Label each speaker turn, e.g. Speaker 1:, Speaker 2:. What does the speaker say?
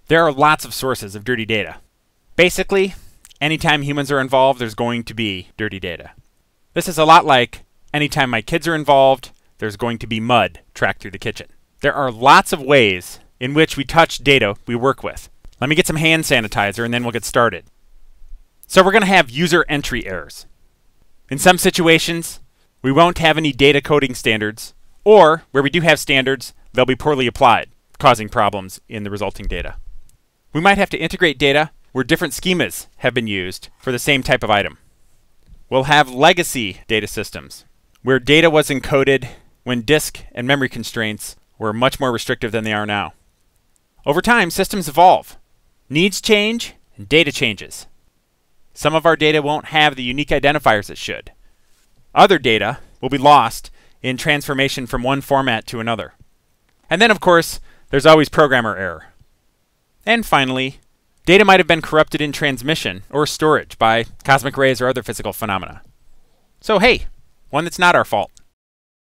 Speaker 1: There are lots of sources of dirty data. Basically, anytime humans are involved, there's going to be dirty data. This is a lot like anytime my kids are involved, there's going to be mud tracked through the kitchen. There are lots of ways in which we touch data we work with. Let me get some hand sanitizer and then we'll get started. So we're going to have user entry errors. In some situations, we won't have any data coding standards, or where we do have standards, they'll be poorly applied, causing problems in the resulting data. We might have to integrate data where different schemas have been used for the same type of item. We'll have legacy data systems, where data was encoded when disk and memory constraints were much more restrictive than they are now. Over time, systems evolve. Needs change, and data changes. Some of our data won't have the unique identifiers it should. Other data will be lost in transformation from one format to another. And then, of course, there's always programmer error. And finally, data might have been corrupted in transmission or storage by cosmic rays or other physical phenomena. So hey, one that's not our fault.